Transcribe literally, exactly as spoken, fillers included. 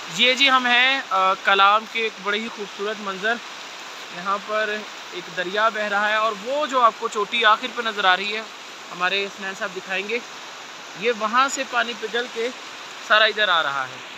ये जी हम हैं अ, कलाम के एक बड़े ही खूबसूरत मंज़र। यहाँ पर एक दरिया बह रहा है और वो जो आपको चोटी आखिर पे नज़र आ रही है, हमारे स्नैन साहब दिखाएंगे, ये वहाँ से पानी पिघल के सारा इधर आ रहा है।